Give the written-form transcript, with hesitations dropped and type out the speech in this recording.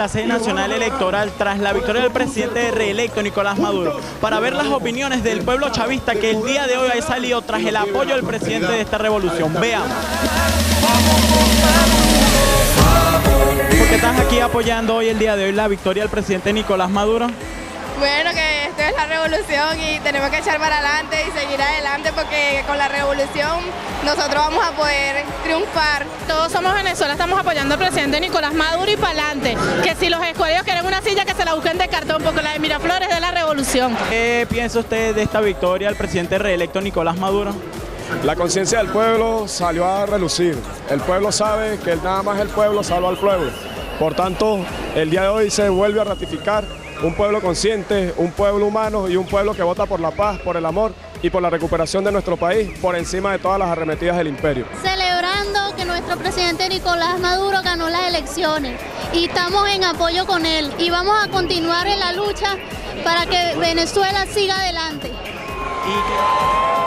la sede nacional electoral tras la victoria del presidente reelecto Nicolás Maduro para ver las opiniones del pueblo chavista que el día de hoy ha salido tras el apoyo del presidente de esta revolución. Veamos. ¿Por qué estás aquí apoyando hoy, el día de hoy, la victoria del presidente Nicolás Maduro? Bueno, que esto es la revolución y tenemos que echar para adelante y seguir adelante porque con la revolución nosotros vamos a poder triunfar. Todos somos Venezuela, estamos apoyando al presidente Nicolás Maduro y para adelante. Que si los escuelos quieren una silla, que se la busquen de cartón, porque la de Miraflores es de la revolución. ¿Qué piensa usted de esta victoria del presidente reelecto Nicolás Maduro? La conciencia del pueblo salió a relucir. El pueblo sabe que nada más el pueblo salva al pueblo. Por tanto, el día de hoy se vuelve a ratificar un pueblo consciente, un pueblo humano y un pueblo que vota por la paz, por el amor y por la recuperación de nuestro país por encima de todas las arremetidas del imperio. Celebrando que nuestro presidente Nicolás Maduro ganó las elecciones y estamos en apoyo con él y vamos a continuar en la lucha para que Venezuela siga adelante.